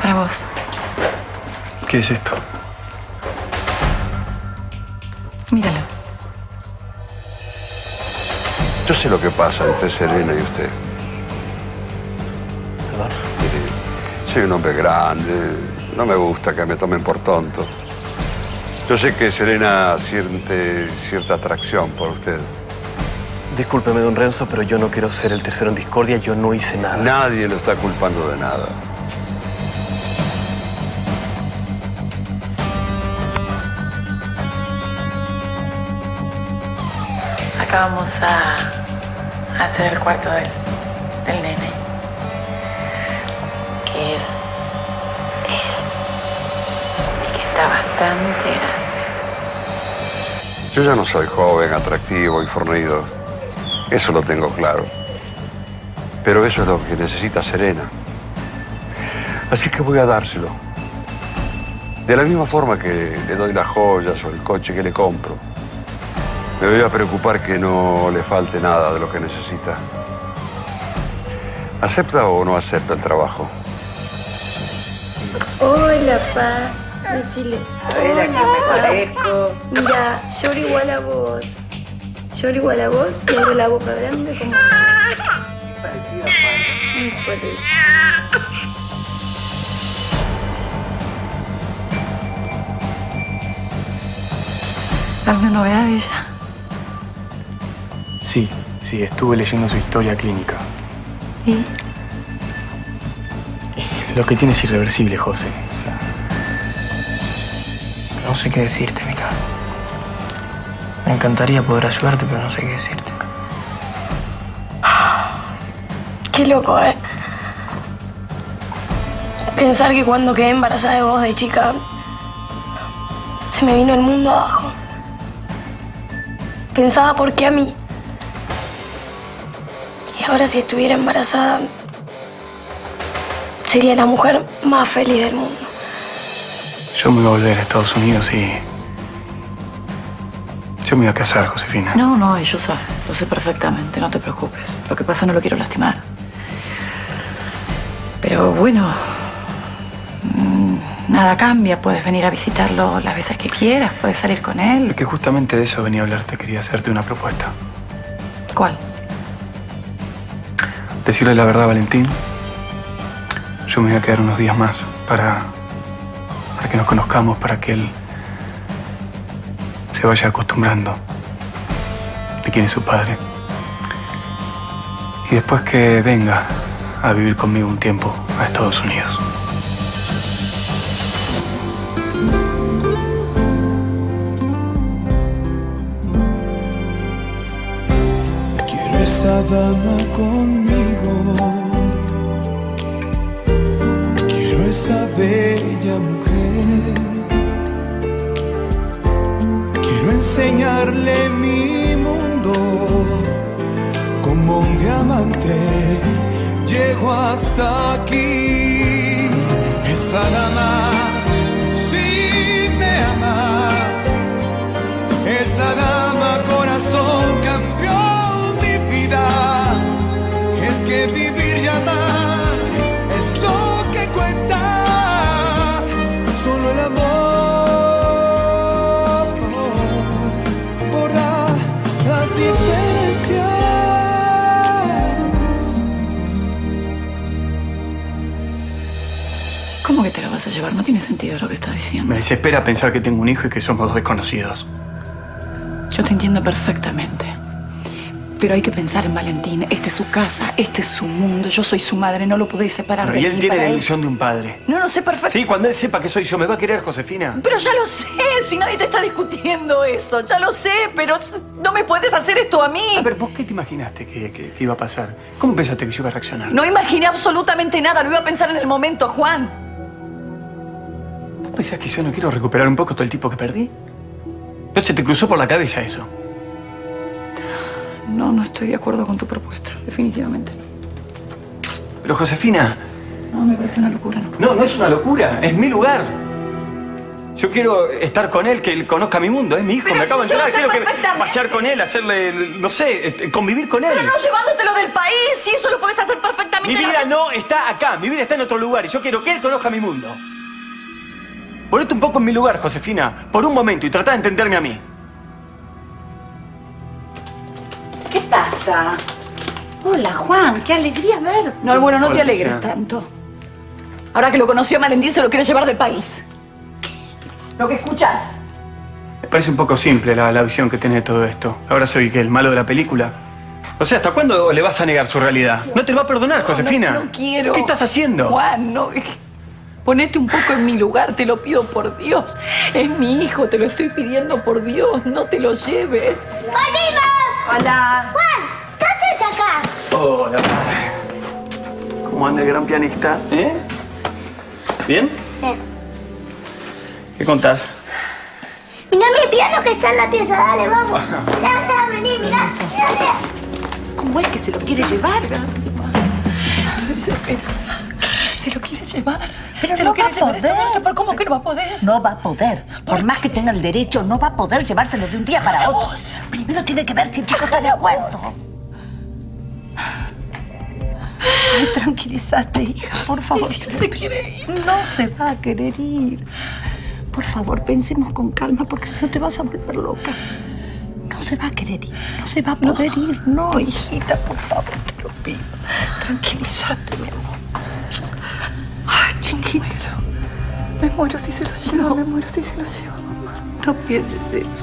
para vos. ¿Qué es esto? Míralo. Yo sé lo que pasa entre Serena y usted. ¿Perdón? Mire, soy un hombre grande. No me gusta que me tomen por tonto. Yo sé que Serena siente cierta atracción por usted. Discúlpeme, don Renzo, pero yo no quiero ser el tercero en discordia. Yo no hice nada. Nadie lo está culpando de nada. Acá vamos a hacer el cuarto del nene. Que es y que está bastante grande. Yo ya no soy joven, atractivo y fornido. Eso lo tengo claro. Pero eso es lo que necesita Serena. Así que voy a dárselo. De la misma forma que le doy las joyas o el coche que le compro. Me voy a preocupar que no le falte nada de lo que necesita. ¿Acepta o no acepta el trabajo? Hola, pa. Decile. Hola, ¿qué me parezco? Mira, lloro igual a vos. Lloro igual a vos y abro la boca grande como... Muy fuerte. ¿Alguna novedad de ella? Sí, estuve leyendo su historia clínica. ¿Y? Lo que tiene es irreversible, José. No sé qué decirte, Mica. Me encantaría poder ayudarte, pero no sé qué decirte. Qué loco, ¿eh? Pensar que cuando quedé embarazada de vos de chica, se me vino el mundo abajo. Pensaba por qué a mí. Y ahora si estuviera embarazada, sería la mujer más feliz del mundo. Yo me iba a volver a Estados Unidos y... yo me iba a casar, Josefina. No, yo lo sé perfectamente, no te preocupes. Lo que pasa no lo quiero lastimar. Pero bueno, nada cambia. Puedes venir a visitarlo las veces que quieras, puedes salir con él. Es que justamente de eso venía a hablarte. Quería hacerte una propuesta. ¿Cuál? Decirle la verdad a Valentín. Yo me voy a quedar unos días más para que nos conozcamos, para que él se vaya acostumbrando de quién es su padre. Y después que venga a vivir conmigo un tiempo a Estados Unidos. Quiero esa dama conmigo. Quiero esa bella mujer. Quiero enseñarle mi mundo como un diamante. Llego hasta aquí. Esa dama sí me ama. Esa dama corazón cambió mi vida. Es que vivir y amar es lo que cuenta. Solo el amor borra las diferencias. ¿Cómo que te lo vas a llevar? No tiene sentido lo que estás diciendo. Me desespera pensar que tengo un hijo y que somos dos desconocidos. Yo te entiendo perfectamente. Pero hay que pensar en Valentín. Esta es su casa, este es su mundo. Yo soy su madre, no lo podéis separar de Y mí. él tiene Para la él- ilusión de un padre. No lo sé perfecto. Sí, cuando él sepa que soy yo, ¿me va a querer, Josefina? Pero ya lo sé, si nadie te está discutiendo eso. Ya lo sé, pero no me puedes hacer esto a mí. A ver, ¿vos qué te imaginaste que iba a pasar? ¿Cómo pensaste que yo iba a reaccionar? No imaginé absolutamente nada. Lo iba a pensar en el momento, Juan. ¿Vos pensás que yo no quiero recuperar un poco todo el tiempo que perdí? ¿No se te cruzó por la cabeza eso? No estoy de acuerdo con tu propuesta. Definitivamente no. Pero, Josefina... No, me parece una locura, ¿no? No es una locura. Es mi lugar. Yo quiero estar con él, que él conozca mi mundo. Es mi hijo, Pero me acabo de si yo enterar. lo sé Quiero que perfectamente. pasear con él, hacerle, no sé, convivir con él. Pero no llevándotelo del país, si eso lo podés hacer perfectamente. Mi vida no está acá, mi vida está en otro lugar y yo quiero que él conozca mi mundo. Ponete un poco en mi lugar, Josefina, por un momento y trata de entenderme a mí. ¿Qué pasa? Hola, Juan, qué alegría verte. No, bueno, no Hola, te alegres Luciana. tanto. Ahora que lo conoció a Valentín, se lo quiere llevar del país. ¿Lo que escuchás? Me parece un poco simple la visión que tiene de todo esto. Ahora soy, ¿qué, el malo de la película? O sea, ¿hasta cuándo le vas a negar su realidad? No te lo va a perdonar, Josefina. No quiero. ¿Qué estás haciendo? Juan, no. Ponete un poco en mi lugar, te lo pido por Dios. Es mi hijo, te lo estoy pidiendo por Dios. No te lo lleves. ¡Volvimos! Hola. ¡Juan! ¿Qué haces acá? Hola. ¿Cómo anda el gran pianista? ¿Eh? ¿Bien? ¿Qué contás? Mirá mi piano que está en la pieza, dale, vamos. Mirá, vení, mirá. ¿Cómo es que se lo quiere llevar? Se lo quiere llevar. Pero se no lo quiere va a llevar. poder. ¿Pero cómo que no va a poder? No va a poder. Por más que tenga el derecho, no va a poder llevárselo de un día para otro. vos. Primero tiene que ver si el chico está de acuerdo. Ay, tranquilízate, hija, por favor. ¿Y si él se quiere ir? No se va a querer ir. Por favor, pensemos con calma, porque si no te vas a volver loca. No se va a querer ir, no se va a poder ir. No, hijita, por favor, te lo pido. Tranquilízate, mi amor. Ay, chiquito. Me muero si se lo lleva, me muero si se lo lleva, mamá. No pienses eso.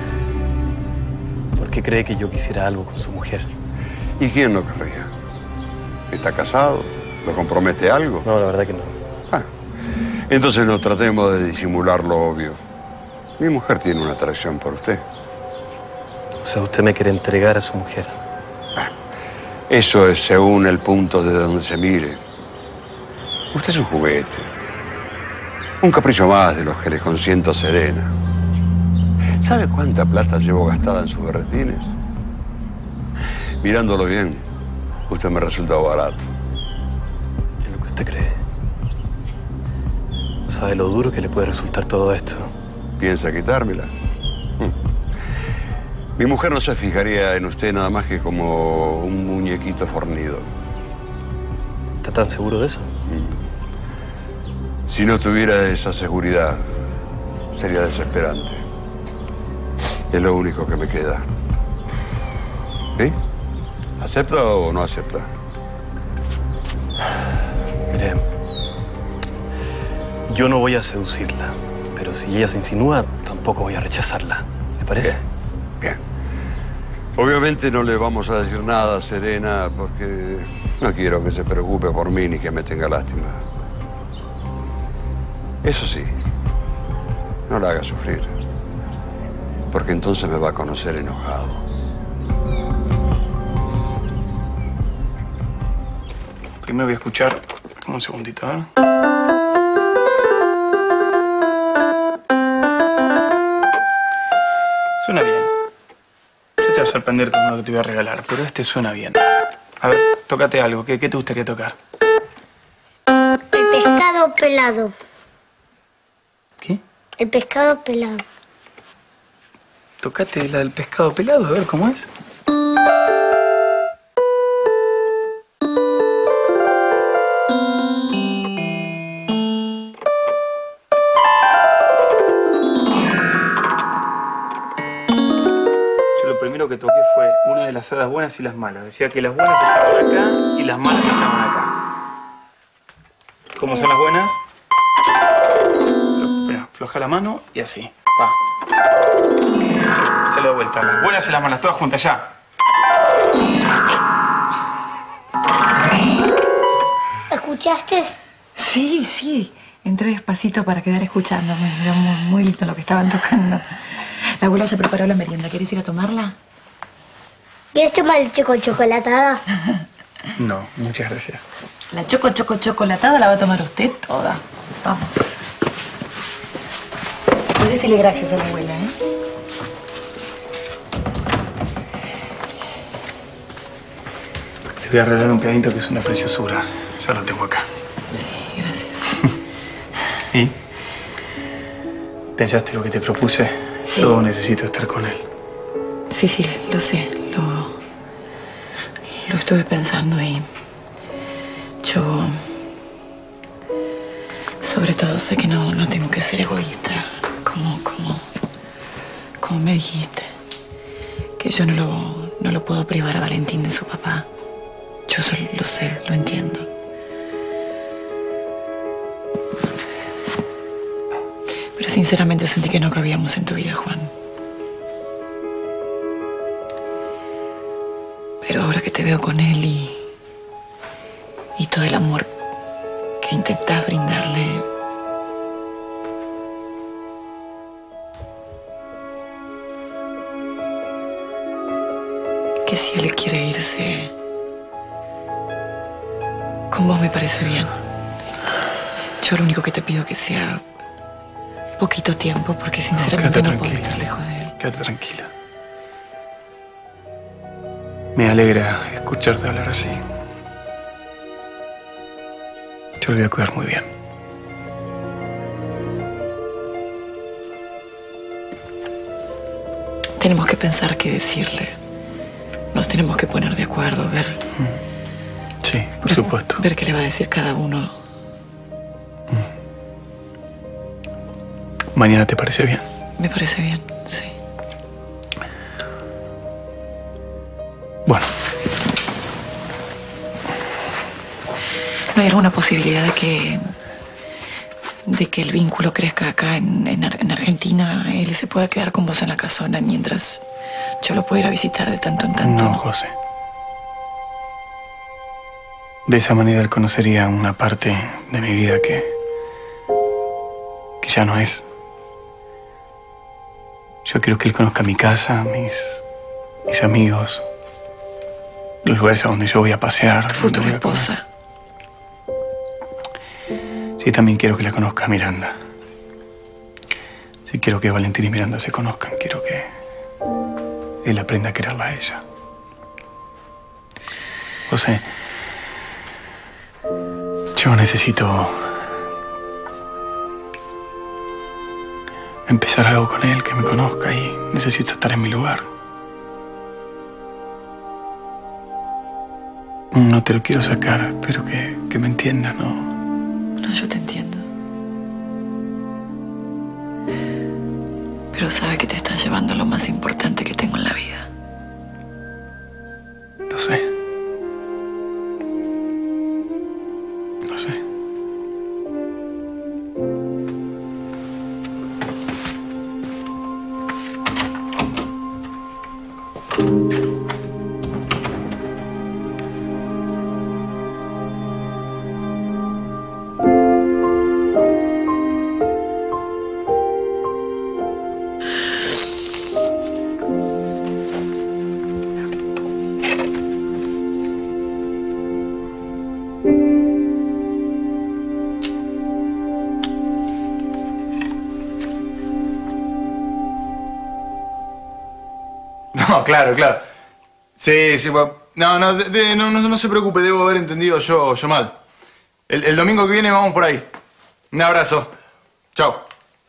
¿Por qué cree que yo quisiera algo con su mujer? ¿Y quién no querría? ¿Está casado? ¿Lo compromete algo? No, la verdad que no. Ah, entonces no tratemos de disimular lo obvio. Mi mujer tiene una atracción por usted. O sea, usted me quiere entregar a su mujer. Eso es según el punto de donde se mire. Usted es un juguete. Un capricho más de los que le consiento a Serena. ¿Sabe cuánta plata llevo gastada en sus berretines? Mirándolo bien, usted me resulta barato. Es lo que usted cree. No sabe lo duro que le puede resultar todo esto. ¿Piensa quitármela? Mi mujer no se fijaría en usted nada más que como un muñequito fornido. ¿Está tan seguro de eso? Si no tuviera esa seguridad, sería desesperante. Es lo único que me queda. ¿Sí? ¿Acepta o no acepta? Mire, yo no voy a seducirla, pero si ella se insinúa, tampoco voy a rechazarla. ¿Le parece? Bien. Obviamente no le vamos a decir nada a Serena porque no quiero que se preocupe por mí ni que me tenga lástima. Eso sí, no la haga sufrir, porque entonces me va a conocer enojado. Primero voy a escuchar... Un segundito, ¿eh? Suena bien. Yo te voy a sorprender con lo que te voy a regalar, pero este suena bien. A ver, tócate algo. ¿Qué te gustaría tocar? El pescado pelado. ¿Qué? El pescado pelado. Tócate la del pescado pelado, a ver cómo es. Lo primero que toqué fue una de las hadas buenas y las malas. Decía que las buenas estaban acá y las malas estaban acá. ¿Cómo son las buenas? Espera, afloja la mano y así. Va. Se lo de vuelta. Las buenas y las malas, todas juntas, ya. ¿Escuchaste? Sí, sí. Entré despacito para quedar escuchándome. Era muy lindo lo que estaban tocando. La abuela ya preparó la merienda. ¿Quieres ir a tomarla? ¿Quieres tomar leche con chocolatada? No, muchas gracias. La chocolatada la va a tomar usted toda. Vamos. Puedes decirle gracias a la abuela, ¿eh? Les voy a regalar un pianito que es una preciosura. Ya lo tengo acá. Sí, gracias. ¿Y? ¿Pensaste lo que te propuse? Sí. Yo necesito estar con él. Sí, sí, lo sé. Lo estuve pensando y yo, sobre todo, sé que no tengo que ser egoísta, como me dijiste, que yo no lo puedo privar a Valentín de su papá. Yo lo sé, lo entiendo. Pero sinceramente sentí que no cabíamos en tu vida, Juan. Pero ahora que te veo con él y todo el amor que intentás brindarle, que si él quiere irse con vos me parece bien. Yo lo único que te pido que sea poquito tiempo, porque sinceramente no puedo estar lejos de él. Quédate tranquila. Me alegra escucharte hablar así. Yo lo voy a cuidar muy bien. Tenemos que pensar qué decirle. Nos tenemos que poner de acuerdo, ver... Sí, por supuesto. Ver qué le va a decir cada uno. ¿Mañana te parece bien? Me parece bien, sí. Bueno. ¿No hay alguna posibilidad de que el vínculo crezca acá en Argentina? Él se pueda quedar con vos en la casona mientras yo lo puedo ir a visitar de tanto en tanto. No, José. De esa manera él conocería una parte de mi vida que ya no es. Yo quiero que él conozca mi casa, mis amigos, los lugares a donde yo voy a pasear. Tu futura esposa. Sí, también quiero que la conozca a Miranda. Sí, quiero que Valentín y Miranda se conozcan. Quiero que él aprenda a quererla a ella. José, yo necesito empezar algo con él, que me conozca, y necesito estar en mi lugar. No te lo quiero sacar, pero que me entiendas, ¿no? No, yo te entiendo. Pero sabe que te estás llevando lo más importante que tengo en la vida. Lo sé. Lo sé. No, claro, claro. Sí, sí, pues, no se preocupe, debo haber entendido yo mal. El domingo que viene vamos por ahí. Un abrazo. Chao.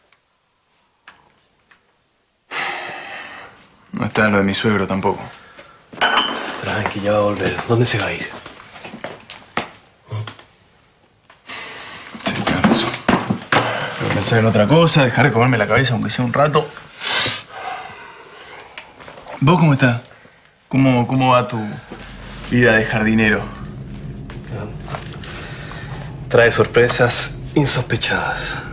No está en lo de mi suegro tampoco. Tranqui, ya va a volver. ¿Dónde se va a ir? Sí, tienes razón. Debo pensar en otra cosa, dejar de comerme la cabeza aunque sea un rato. ¿Vos cómo estás? ¿Cómo va tu vida de jardinero? Trae sorpresas insospechadas.